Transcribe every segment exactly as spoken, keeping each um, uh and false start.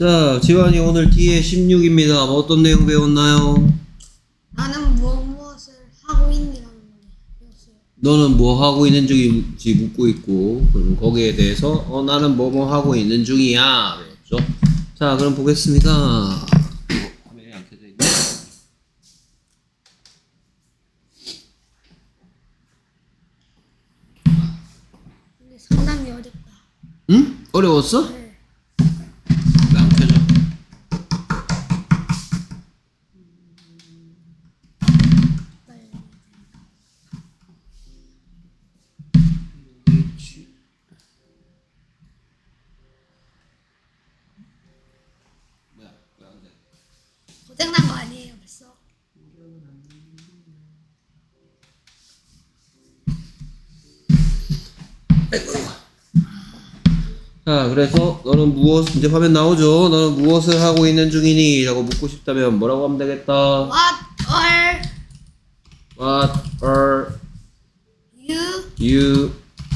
자, 지환이 오늘 뒤에 십육입니다. 어떤 내용 배웠나요? 나는 뭐 무엇을 하고 있니라는 걸 배웠어요. 너는 뭐 하고 있는 중인지 묻고 있고, 그럼 거기에 대해서 어 나는 뭐 뭐 하고 있는 중이야 배웠죠. 자, 그럼 보겠습니다. 어, 화면이 안 켜져 있네. 근데 상당히 어렵다. 응? 어려웠어? 네. 왜 안 켜져? 뭐야? 왜 안 돼? 고장난 거 아니에요 벌써? 자, 그래서 너는 무엇, 이제 화면 나오죠? 너는 무엇을 하고 있는 중이니? 라고 묻고 싶다면 뭐라고 하면 되겠다? What are What are you you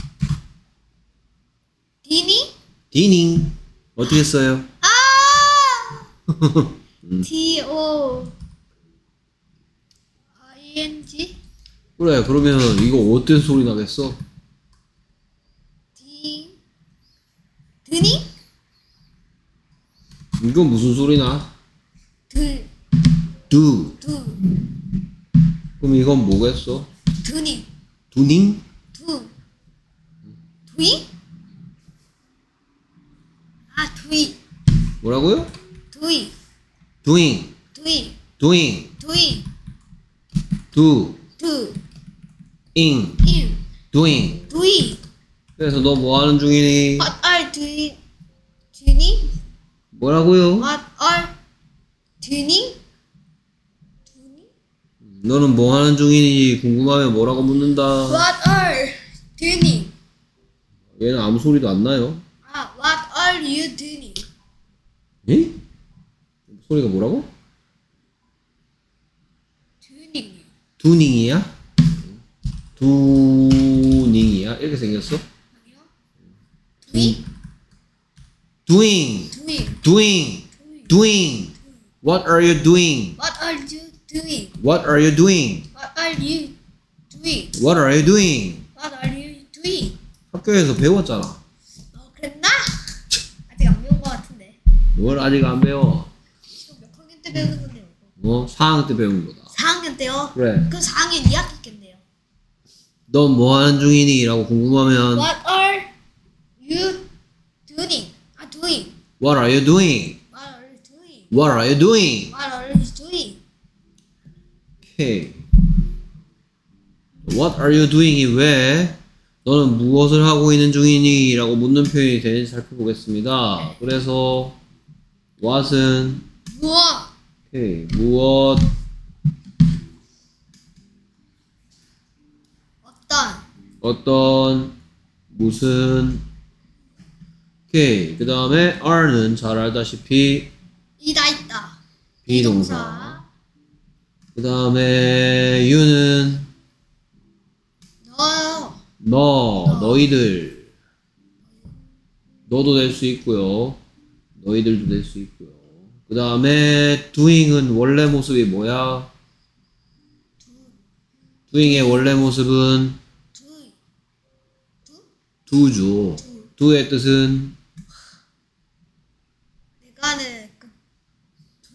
doing? doing? 어떻게 써요? 아! 음. T O I N G 그래, 그러면 이거 어떤 소리 나겠어? D 드니? 이건 무슨 소리 나? 드 do. 두 그럼 이건 뭐겠어? 드니 doing? 두 두이? 아 두이 뭐라고요? 두이 doing, 두이 doing, 두이 do, 두 ing, 인 doing. 두이 그래서 너 뭐 하는 중이니? What are doing doing? 뭐라고요? What are doing? doing? 너는 뭐 하는 중이니? 궁금하면 뭐라고 묻는다. What are doing? 얘는 아무 소리도 안 나요. 아, what are you doing? 예? 소리가 뭐라고? doing. 두닝이야? 두닝이야? 이렇게 생겼어? 아니요. doing? doing, doing. doing, doing. What are you doing? What are you doing? What are you doing? What are you doing? What are you doing? What are you doing? 학교에서 배웠잖아. 어, 그랬나? 아직 안 배운 것 같은데. 뭘 아직 안 배워? 지금 몇 학년 때 배우는 건데요? 어? 사 학년 때 배운 거다. 사 학년 때요? 그래. 그럼 사 학년 이 학기겠네요. 넌 뭐 하는 중이니? 라고 궁금하면 What are you doing? 아, doing. What are you doing? What are you doing? What are you doing? What are you doing? 오케이. What are you doing이 왜 너는 무엇을 하고 있는 중이니? 라고 묻는 표현이 되는지 살펴보겠습니다. 그래서 what은 무엇? 오케이. 무엇 어떤? 어떤 무슨 오케이. 그 다음에 are는 잘 알다시피 이다 있다. 비동사. 그 다음에 you는 너. 너, 너희들. 너도 될 수 있고요. 너희들도 될 수 있고요. 그 다음에 doing은 원래 모습이 뭐야? doing의 원래 모습은 두. 두? do죠. do의 뜻은 내가 하는 그 두?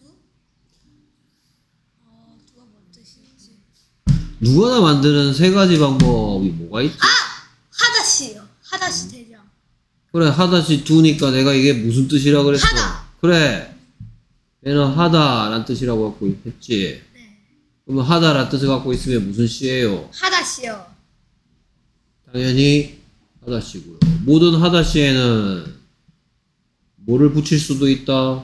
어, 두가 뭔 뜻이지? 누구나 만드는 세 가지 방법이 뭐가 있지? 아! 하다시요. 하다시 대장. 그래, 하다시 do니까 내가 이게 무슨 뜻이라 그랬어? 하다. 그래. 얘는 하다란 뜻이라고 갖고 했지. 네. 그러면 하다란 뜻을 갖고 있으면 무슨 시예요? 하다시요. 당연히 하다시고요. 모든 하다시에는 뭐를 붙일 수도 있다?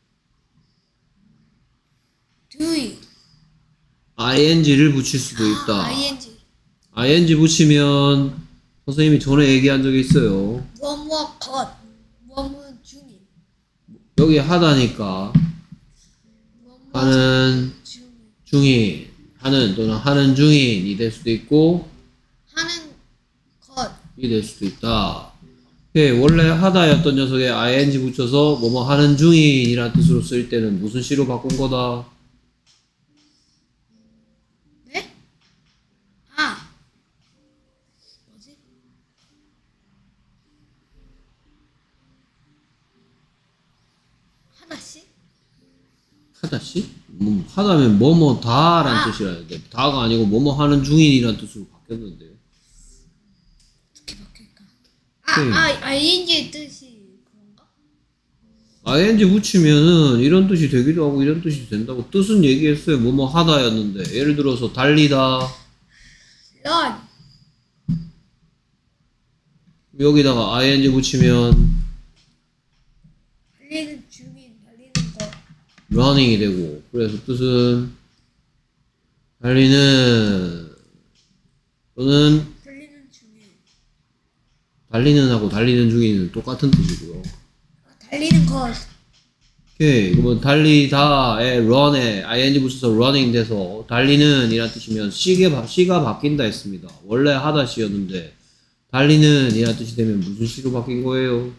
두이. ing를 붙일 수도 아, 있다. ing. ing 붙이면 선생님이 전에 얘기한 적이 있어요. 무엇 무엇 것. 무엇 무엇 중인. 여기 하다니까 무엇 무엇 하는 중인. 중인, 하는 또는 하는 중인이 될 수도 있고 하는 것. 이 될 수도 있다. 예, 원래 하다였던 녀석에 ing 붙여서 뭐뭐 하는 중인이라는 뜻으로 쓸 때는 무슨 시로 바꾼 거다? 네? 아 뭐지? 하나씩? 하다시? 뭐, 하다면 뭐뭐 다라는 아. 뜻이라는데 다가 아니고 뭐뭐 하는 중인이라는 뜻으로 바뀌었는데요. 어떻게 바뀔까? 아, 네. 아, 아이엔지의 뜻이 그런가? ing 붙이면은 이런 뜻이 되기도 하고 이런 뜻이 된다고 뜻은 얘기했어요. 뭐뭐 하다였는데 예를 들어서 달리다 런 여기다가 ing 붙이면 달리는 중인 달리는 거 running이 되고 그래서 뜻은 달리는 또는 달리는 중인 달리는 하고 달리는 중에는 똑같은 뜻이고요. 아, 달리는 것 오케이 그러면 달리다에 run에 ing 붙여서 running 돼서 달리는 이란 뜻이면 시가, 시가 바뀐다 했습니다. 원래 하다 시였는데 달리는 이란 뜻이 되면 무슨 시로 바뀐 거예요?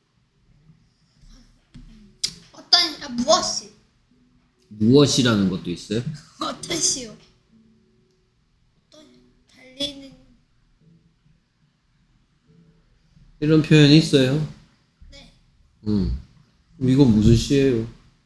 어떤 아, 무엇이 무엇이라는 것도 있어요? 어떤 시요? 어떤 달리는 이런 표현이 있어요? 네 음. 그럼 이건 무슨 시예요?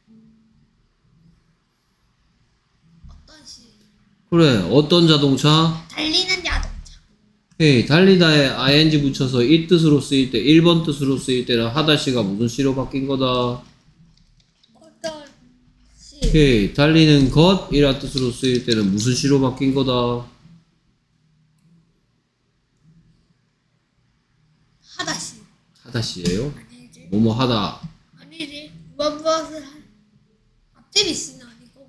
어떤 시 그래 어떤 자동차? 달리는 자동차 오케이 달리다에 ing 붙여서 이 뜻으로 쓰일 때 일 번 뜻으로 쓰일 때는 하다 시가 무슨 시로 바뀐 거다? 어떤 시 오케이 달리는 것이라 뜻으로 쓰일 때는 무슨 시로 바뀐 거다? 하다 시 하다 시예요? 아니지 뭐뭐 하다 아니지 무엇 무엇을 할 앞제비 씨는 아닐 거고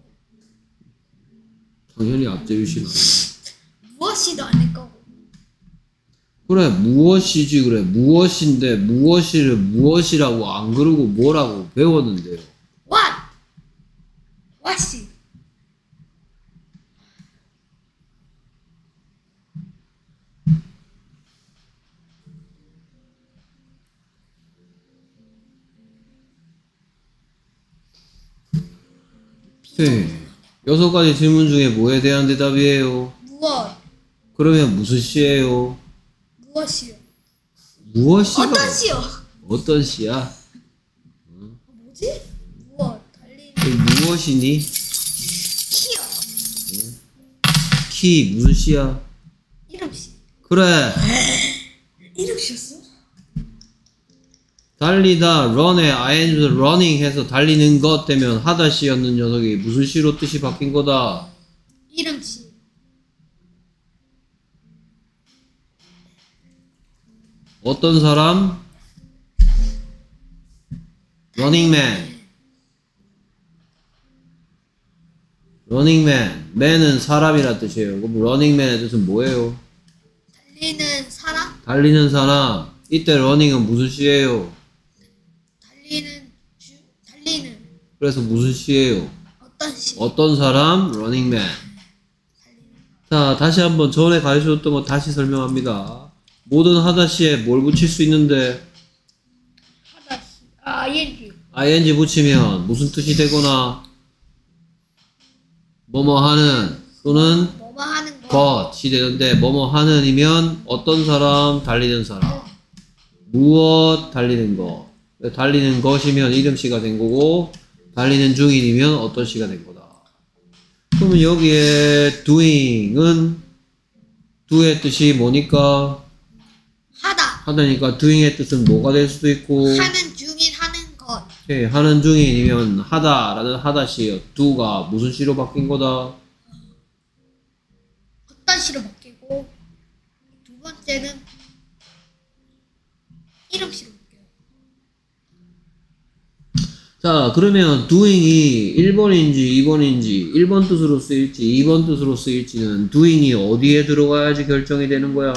당연히 앞제비 시나 무엇이도 아닐 거고 그래 무엇이지 그래 무엇인데 무엇이를 무엇이라고 안 그러고 뭐라고 배웠는데요. what what이 오케이 여섯 가지 질문 중에 뭐에 대한 대답이에요? 무엇 그러면 무슨 시예요? 무엇이요 무엇이가 어떤 시요 어떤 시야? 뭐지 무엇 달리는 그 무엇이니? 키요 키 무슨 시야? 이름 씨 그래 이름 씨였어 달리다 run에 ing running 해서 달리는 것 되면 하다 시였는 녀석이 무슨 시로 뜻이 바뀐 거다? 이름 씨 어떤 사람? running man running man man은 사람이라 뜻이에요. 그럼 running man의 뜻은 뭐예요? 달리는 사람 달리는 사람 이때 running은 무슨 시예요? 달리는 주 달리는 그래서 무슨 시예요? 어떤 시 어떤 사람? running man. 자, 다시 한번 전에 가르쳐줬던 거 다시 설명합니다. 모든 하다시에 뭘 붙일 수 있는데 하다 시 아, 아이엔지 ing 붙이면 무슨 뜻이 되거나 뭐뭐 하는 또는 뭐뭐 하는 거 것이 되는데 뭐뭐 하는이면 어떤 사람? 달리는 사람. 무엇? 달리는 것. 달리는 것이면 이름시가 된 거고 달리는 중인이면 어떤 시가 된 거다. 그러면 여기에 doing은 do의 뜻이 뭐니까? 하다 하다니까 doing의 뜻은 뭐가 될 수도 있고 하는 중인 하는 것 오케이, 하는 중인이면 하다라는 하다시예요. do가 무슨 시로 바뀐 거다? 어떤 시로 바뀌고 두 번째는 이름 시로 바뀌어요 자 그러면 doing이 일 번인지 이 번인지 일 번 뜻으로 쓰일지 이 번 뜻으로 쓰일지는 doing이 어디에 들어가야지 결정이 되는 거야?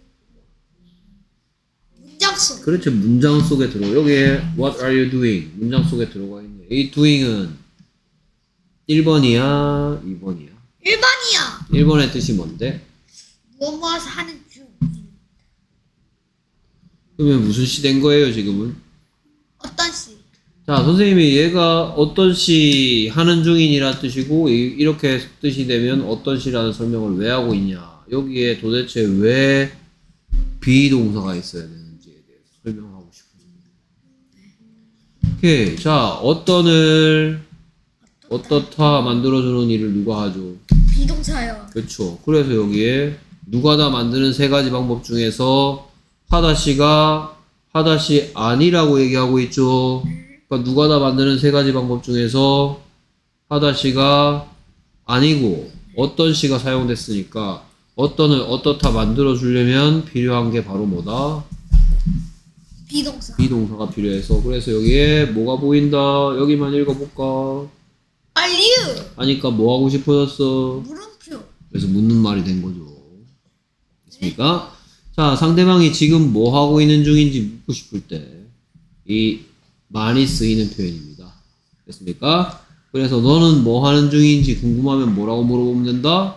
문장 속 그렇죠. 문장 속에 들어. 여기에 what are you doing? 문장 속에 들어가 있네. 이 doing은 일 번이야? 이 번이야? 일 번이야 일 번의 뜻이 뭔데? 무엇 무엇을 하는 중 그러면 무슨 시 된 거예요, 지금은? 어떤 시? 자, 선생님이 얘가 어떤 시 하는 중인이란 뜻이고, 이- 이렇게 뜻이 되면 어떤 시라는 설명을 왜 하고 있냐. 여기에 도대체 왜 비동사가 있어야 되는지에 대해서 설명하고 싶습니다. 오케이. 자, 어떤을, 어떻다 만들어주는 일을 누가 하죠? 비동사요. 그렇죠. 그래서 여기에 누가다 만드는 세 가지 방법 중에서 하다시가 하다시 아니라고 얘기하고 있죠. 그러니까 누가다 만드는 세 가지 방법 중에서 하다시가 아니고 어떤 시가 사용됐으니까 어떤을 어떻다 만들어 주려면 필요한 게 바로 뭐다? 비동사. 비동사가 필요해서. 그래서 여기에 뭐가 보인다. 여기만 읽어볼까? Are you? 하니까 뭐 하고 싶어졌어? 물음표. 그래서 묻는 말이 된 거죠. 됐습니까? 자, 상대방이 지금 뭐 하고 있는 중인지 묻고 싶을 때 이 많이 쓰이는 표현입니다. 됐습니까? 그래서 너는 뭐 하는 중인지 궁금하면 뭐라고 물어보면 된다?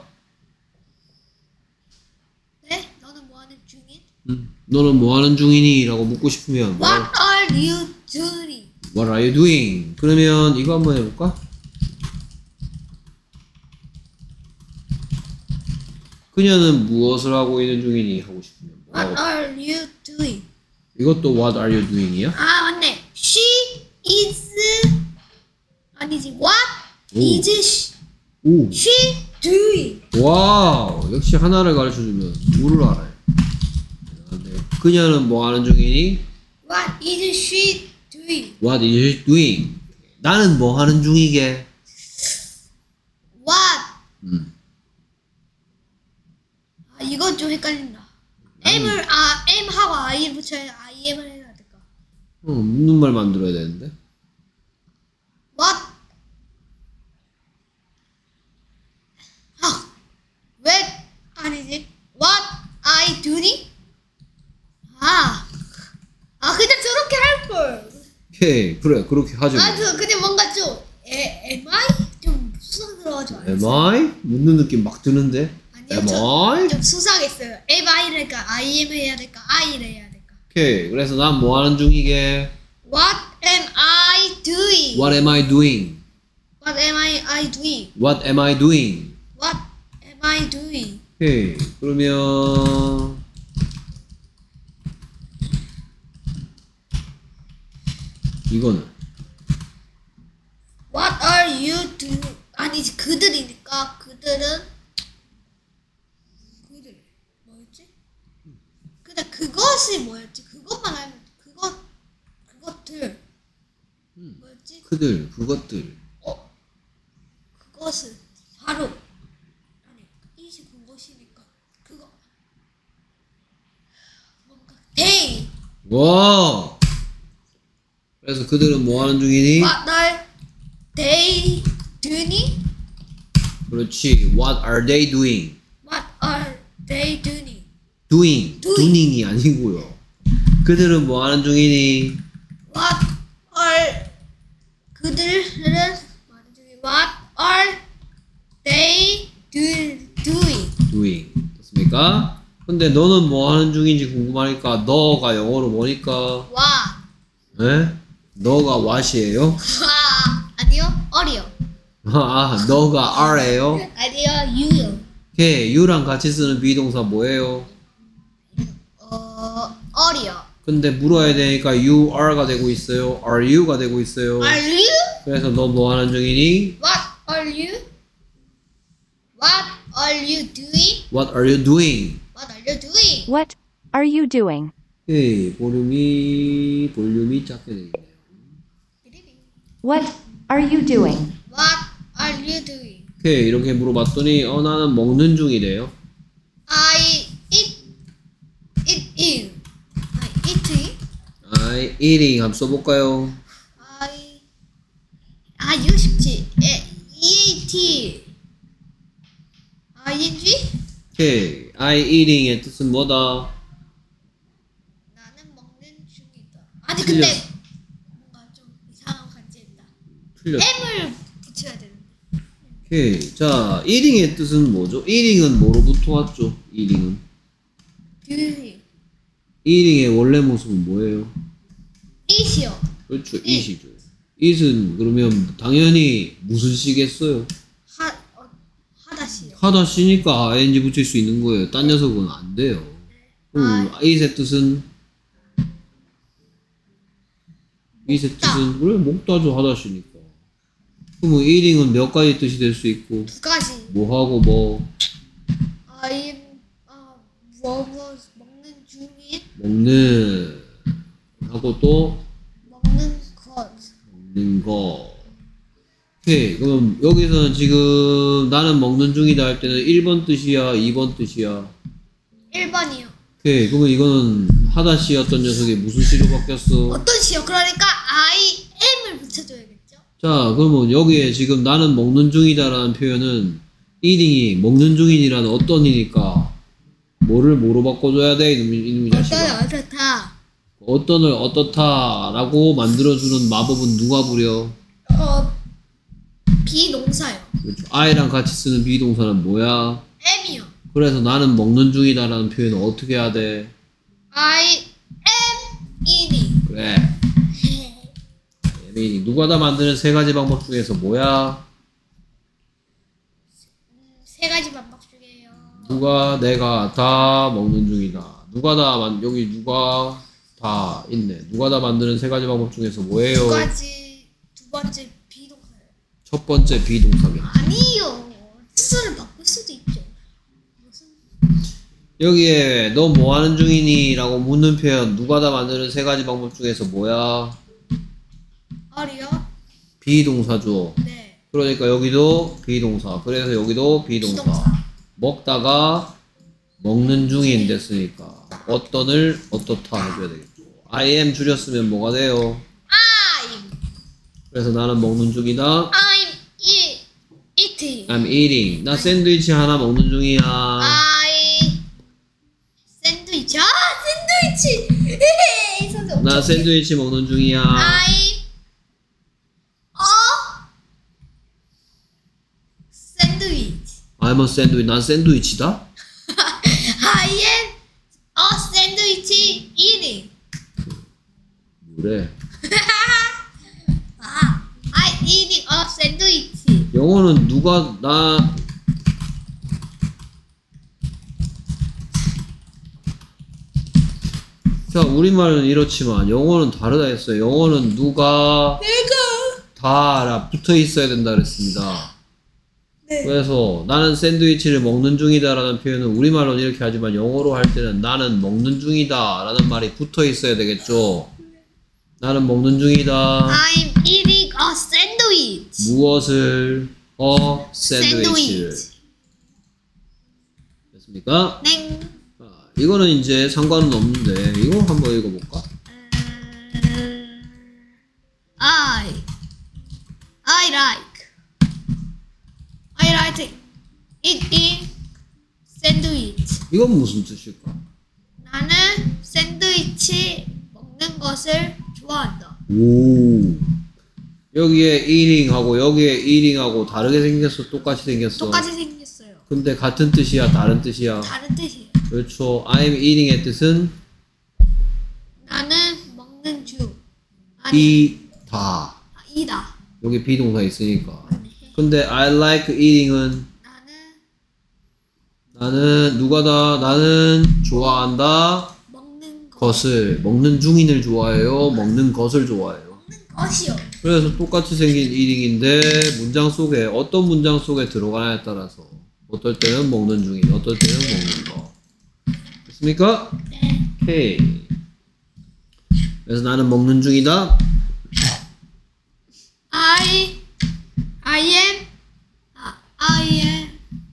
네? 너는 뭐 하는 중인? 음, 너는 뭐 하는 중이니? 라고 묻고 싶으면 뭐라고? What are you doing? What are you doing? 그러면 이거 한번 해볼까? 그녀는 무엇을 하고 있는 중이니? 하고 싶으면 What 뭐라고? are you doing? 이것도 What are you doing 이야? 아 맞네. She is 아니지. What 오. is she, 오! she doing? 와우! 역시 하나를 가르쳐주면 둘을 알아요. 대단한데요. 그녀는 뭐 하는 중이니? What is she doing? What is she doing? 나는 뭐 하는 중이게? What? 음. 아 이건 좀 헷갈린다. M을 아 M 하고 I를 붙여야 Im을 해야 될까? 어, 묻는 말 만들어야 되는데. What? 아, 왜 아니지? What I doing? 아, 아 그냥 저렇게 할 걸. 오케이, 그래, 그렇게 하죠. 아, 그 근데 뭔가 좀 에, am I 좀 수상스러워져. Am I? 묻는 느낌 막 드는데. 아니요, Am 저- I? 좀 수상했어요. am I랄까, I am 해야 될까, I를 해야 될까? 오케이, 그래서 난 뭐 하는 중이게? What am I doing? What am I doing? What am I, I doing? What am I doing? What am I doing? 오케이, 그러면 이거는 What are you doing? 아니지 그들이니까 그들은 그들 뭐였지? 근데 그것이 뭐였지? 그것만 알면 그것 그것들 뭐였지? 그들, 그것들. 어 그것은 바로 아니 이시 그것이니까 그거 뭔가 they 와! 그래서 그들은 뭐 하는 중이니? What are they doing? 그렇지. What are they doing? What are they doing? doing. Doing. doing이 아니고요. 그들은 뭐 하는 중이니? What are 그들은 뭐하는 중이 What are they do, doing? doing. 됐습니까? 근데 너는 뭐 하는 중인지 궁금하니까 너가 영어로 뭐니까? What? 에? 너가 what이에요? 아, 아니요 어려 아, 너가 are요? 아니요 you요 오케이, you랑 같이 쓰는 비동사 뭐예요? 어 어려 근데 물어야 되니까 you are가 되고 있어요. are you가 되고 있어요. Are you? 그래서 너 뭐 하는 중이니? What are you? What are you doing? What are you doing? What are you doing? What are you doing? 오케이, 볼륨이 볼륨이 작게 되겠네요. What are you doing? What are you doing? 오케이, 이렇게 물어봤더니 어 나는 먹는 중이래요. I eat eating. I eating. I eating 한번 써볼까요? I 아 이거 쉽지. 에, eat. ing? 오케이, I eating의 뜻은 뭐다? 나는 먹는 중이다. 아니 근데 틀렸어. 뭔가 좀 이상한 간지했다. 틀렸어. M을 붙여야 되는데. 오케이, 자, eating의 뜻은 뭐죠? eating은 뭐로부터 왔죠? eating은 doing. eating의 원래 모습은 뭐예요? 이시요. 그렇죠. 이. it이죠. it은 그러면 당연히 무슨 시겠어요? 하 어, 하다시요. 하다 시니까 ing 붙일 수 있는 거예요. 딴 녀석은 안 돼요. 음, it의 뜻은 it의 뜻은 그래 먹다죠. 하다 시니까. 그러면 eating은 몇 가지 뜻이 될 수 있고 두 가지. 뭐 하고 뭐 I'm 어, 뭐, 뭐 먹는 중인 먹는 하고 또 먹는 것. 먹는 거. 오케이. 그럼 여기서는 지금 나는 먹는 중이다 할 때는 일 번 뜻이야, 이 번 뜻이야. 일 번이요. 오케이. 그러면 이거는 하다 시였던 녀석이 무슨 시로 바뀌었어? 어떤 시요? 그러니까 I am을 붙여줘야겠죠? 자, 그러면 여기에 지금 나는 먹는 중이다라는 표현은 eating이 먹는 중인이라는 어떤 이니까 뭐를 뭐로 바꿔줘야 돼? 이놈이, 이놈이 자식아. 어떤 어떻다. 어떤을 어떻다라고 만들어주는 마법은 누가 부려? 어 비동사요. 그렇죠. I랑 같이 쓰는 비동사는 뭐야? am이요. 그래서 나는 먹는 중이다라는 표현은 어떻게 해야 돼? I am eating. 그래. 에미니 누가 다 만드는 세 가지 방법 중에서 뭐야? 세 가지 방법 중에요. 누가 내가 다 먹는 중이다. 누가 다 만, 여기 누가 다 있네. 누가 다 만드는 세 가지 방법 중에서 뭐예요? 두 가지 두 번째 비동사요. 첫 번째 비동사겠지. 아니요. 뜻을 바꿀 수도 있죠. 무슨 여기에 너 뭐 하는 중이니? 라고 묻는 표현 누가 다 만드는 세 가지 방법 중에서 뭐야? 어리요? 비동사죠. 네. 그러니까 여기도 비동사. 그래서 여기도 비동사. 비동사. 먹다가 먹는 중인 됐으니까 어떤을 어떻다 해줘야 되겠죠. I am 줄였으면 뭐가 돼요? I'm 그래서 나는 먹는 중이다. I'm eat, eating. I'm eating. 나 샌드위치 하나 먹는 중이야. I 샌드위치. 아 샌드위치. 헤헤, 선생 엄청 나 샌드위치 먹는 중이야. I 어 샌드위치. I'm a sandwich. 난 샌드위치다? I am a sandwich eating. 그래. 아, I eating a sandwich. 영어는 누가 나 자, 우리말은 이렇지만 영어는 다르다 했어요. 영어는 누가 내가 다라 붙어 있어야 된다 그랬습니다. 네. 그래서 나는 샌드위치를 먹는 중이다 라는 표현은 우리말로는 이렇게 하지만 영어로 할 때는 나는 먹는 중이다 라는 말이 붙어 있어야 되겠죠. 나는 먹는 중이다. I'm eating a sandwich. 무엇을? 어, 샌드위치를. 샌드위치. 됐습니까? 땡. 자, 이거는 이제 상관은 없는데 이거 한번 읽어볼까? 음, I I like I like eating sandwich. 이건 무슨 뜻일까? 나는 샌드위치 먹는 것을 좋아한다. 오, 여기에 eating하고 여기에 eating하고 다르게 생겼어? 똑같이 생겼어? 똑같이 생겼어요. 근데 같은 뜻이야? 다른 뜻이야? 다른 뜻이에요. 그렇죠. I'm eating의 뜻은 나는 먹는 중. 아니, 이다. 아, 이다. 여기 비동사 있으니까. 아니, 근데 I like eating은 나는 나는 누가 다 나는 좋아한다 먹는 거. 것을 먹는 중인을 좋아해요. 먹는 것을 좋아해요. 먹는 것이요. 그래서 똑같이 생긴 eating인데 문장 속에 어떤 문장 속에 들어가냐에 따라서 어떨 때는 먹는 중인, 어떨 때는 먹는 거. 됐습니까? 네. 오케이. 그래서 나는 먹는 중이다. I I am 아, I am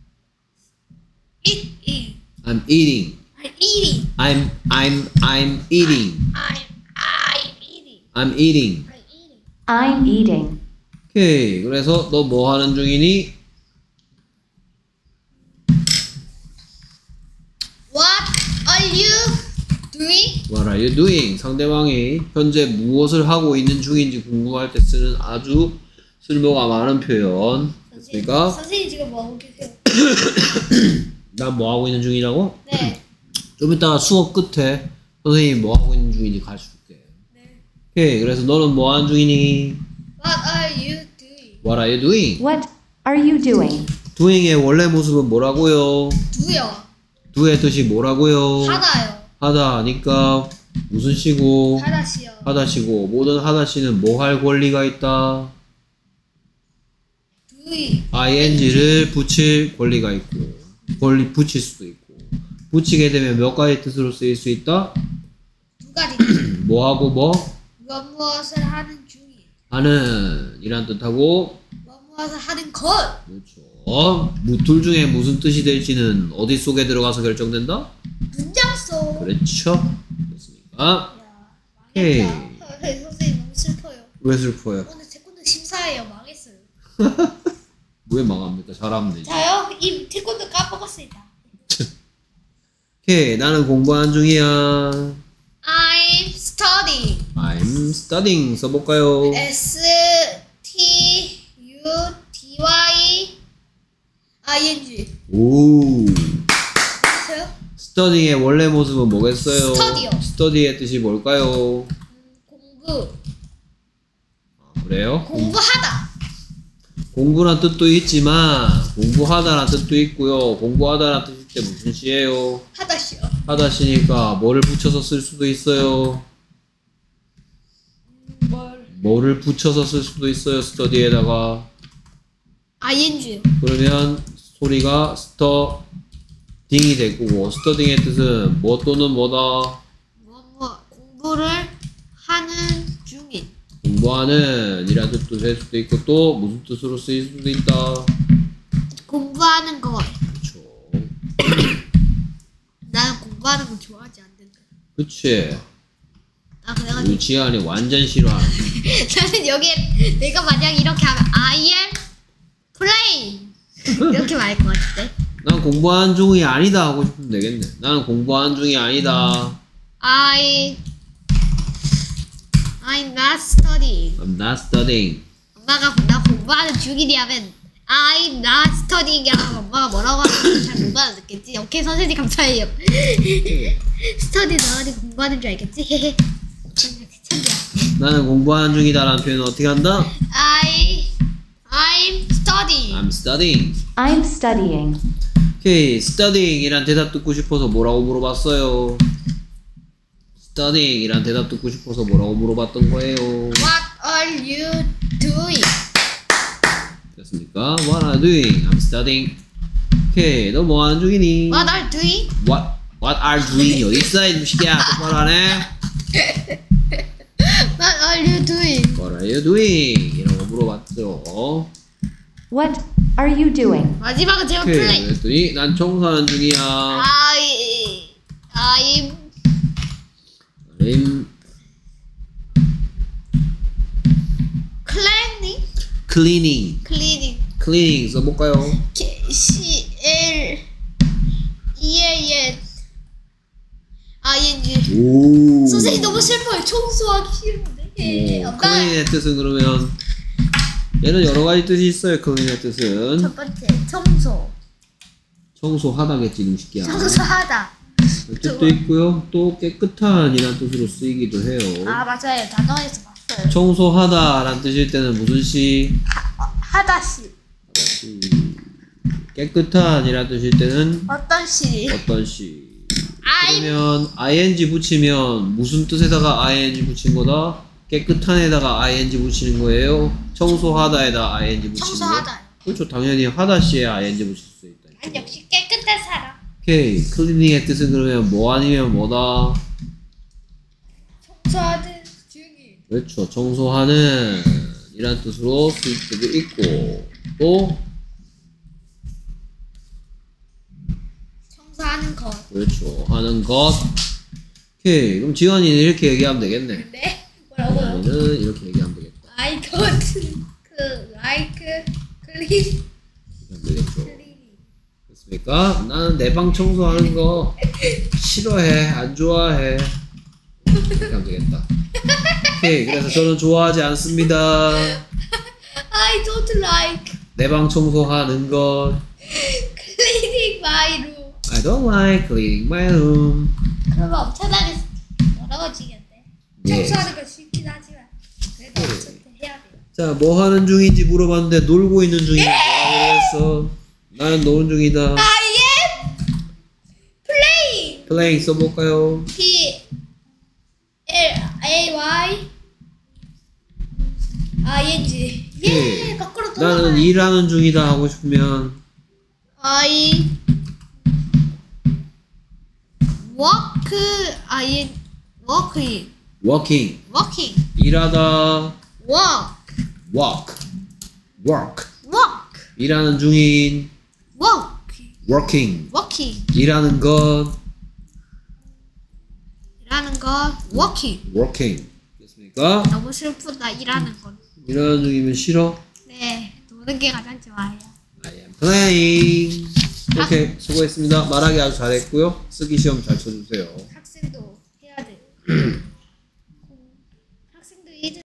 eating. I'm eating. I'm eating. I'm I'm I'm eating. I'm I'm eating. I'm eating. I'm eating. I'm eating. 오케이. 그래서 너 뭐 하는 중이니? What are you doing? What are you doing? 상대방이 현재 무엇을 하고 있는 중인지 궁금할 때 쓰는 아주 쓸모가 많은 표현. 됐습니까? 선생님 지금 뭐 하고 계세요? 난 뭐 하고 있는 중이라고? 네. 좀 이따가 수업 끝에 선생님이 뭐 하고 있는 중인지 가르쳐줄게. 네. 오케이. 그래서 너는 뭐 하는 중이니? What are you doing? What are you doing? What are you doing? doing의 원래 모습은 뭐라고요? do요. do의 뜻이 뭐라고요? 하다요. 하다 하니까 무슨 시고? 하다시요. 하다시고 모든 하다시는 뭐 할 권리가 있다? doing. ing를 붙일 권리가 있고 권리 붙일 수도 있고 붙이게 되면 몇 가지 뜻으로 쓰일 수 있다? 두 가지. 뭐하고 뭐? 무엇 무엇을 하는 중인. 하는 이란 뜻하고 무엇 무엇을 하는 것. 그렇죠. 무- 둘 중에 무슨 뜻이 될지는 어디 속에 들어가서 결정된다? 문장 속. 그렇죠. 됐습니까? 야, 오케이. 망했다. 어, 선생님 너무 슬퍼요. 왜 슬퍼요? 오늘 태권도 심사예요. 망했어요. 왜 망합니까? 잘하면 되지. 자요, 이 태권도 까먹었습니다. 오케이. 나는 공부하는 중이야. I'm studying. I'm studying 써볼까요? S T U D Y I N G. 오. 보세요. studying의 원래 모습은 뭐겠어요? Study요. study의 뜻이 뭘까요? 공부. 아, 그래요? 공부하다. 공부란 뜻도 있지만 공부하다란 뜻도 있고요. 공부하다란 뜻일 때 무슨 시예요? 하다시요. 하다 시니까 뭐를 붙여서 쓸 수도 있어요. 뭘? 뭐를 붙여서 쓸 수도 있어요. study에다가. I N G요. 그러면 소리가 studying이 될 거고 studying의 뜻은 뭐 또는 뭐다? 뭐, 뭐, 공부를 하는 중인. 공부하는 이란 뜻도 될 수도 있고 또 무슨 뜻으로 쓰일 수도 있다. 공부하는 것. 그렇죠. 나는 공부하는 거 좋아하지 않는데. 그치. 나 그래가지고 우리 지한이 완전 싫어하는. 나는 여기에 내가 만약 이렇게 하면 I am playing 이렇게 말할 것 같은데. 난 공부하는 중이 아니다 하고 싶으면 되겠네. 나는 공부하는 중이 아니다. I I'm not studying. I'm not studying. 엄마가 나 공부하는 중이니 하면 I'm not studying이라고 하면 엄마가 뭐라고 하는지 잘 못 알아듣겠지. 오케이 선생님 감사해요. 스터디 너한테 공부하는 줄 알겠지? 참이야. 나는 공부하는 중이다라는 표현은 어떻게 한다? I I'm studying. I'm studying. I'm studying. 오케이, studying 이란 대답 듣고 싶어서 뭐라고 물어봤어요? studying 이란 대답 듣고 싶어서 뭐라고 물어봤던 거예요? What are you doing? 됐습니까? What are you doing? I'm studying. 오케이, 너 뭐 하는 중이니? What are you doing? What, what are you doing? 어디 있어, 이 새끼야? 똑바로 안 해? What are you doing? What are you doing? 이라고 물어봤죠. What are you doing? 마지막은 제가 오케이, 플레이. 그랬더니 난 청소하는 중이야. I I'm I'm cleaning. cleaning. cleaning. cleaning 써볼까요? K C L E A N I N G. 오. 선생님 너무 슬퍼요. 청소하기 싫은데. 오, 엄마. clean의 뜻은 그러면 얘는 여러 가지 뜻이 있어요. clean의 뜻은 첫 번째 청소. 청소하다겠지, 음식이야. 청소하다. 뜻도 있고요. 또 깨끗한이란 뜻으로 쓰이기도 해요. 아 맞아요. 단어에서 봤어요. 청소하다란 뜻일 때는 무슨 시? 하, 하다시. 음, 깨끗한이란 뜻일 때는 어떤 시? 어떤 시? I 그러면 ing 붙이면 무슨 뜻에다가 ing 붙인 거다? 깨끗한에다가 ing 붙이는 거예요. 청소하다에다 ing 붙이는 거. 청소하다. 그렇죠. 당연히 하다시에 ing 붙일 수 있다. 난 역시 깨끗한 사람. 오케이. 클리닝의 뜻은 그러면 뭐 아니면 뭐다? 청소하는 중인. 그렇죠. 청소하는 이란 뜻으로 쓸 때도 있고 또 청소하는 것. 그렇죠. 하는 것. 오케이. 그럼 지원이는 이렇게 얘기하면 되겠네. 네? 뭐라고요? 지원이는 이렇게 얘기하면 되겠다. I don't like clean. 하면 되겠죠. 됐습니까? 나는 내 방 청소하는 거 싫어해. 안 좋아해. 이렇게 하면 되겠다. 오케이. 그래서 저는 좋아하지 않습니다. I don't like 내 방 청소하는 것. cleaning my room. I don't like cleaning my room. 그러면 엄청나게 무서워지겠네. 예. 청소하는 거 쉽긴 하지만 그래도 어쨌든 해야 돼요. 자, 뭐 하는 중인지 물어봤는데 놀고 있는 중이라고 그랬어. 나는 노는 중이다. I am playing. playing 써볼까요? P L A Y I N G. 예, 예. 거꾸로 돌아가. 나는 일하는 중이다 하고 싶으면 I work I N working working working 일하다 work work work work 일하는 중인 work working working 일하는 것 일하는 거 working. working 됐습니까? 너무 슬프다 일하는 건. 일하는 중이면 싫어? 네, 노는 게 가장 좋아요. I am playing. 오케이, 수고했습니다. 말하기 아주 잘했고요. 쓰기 시험 잘 쳐주세요. 학생도 해야 돼.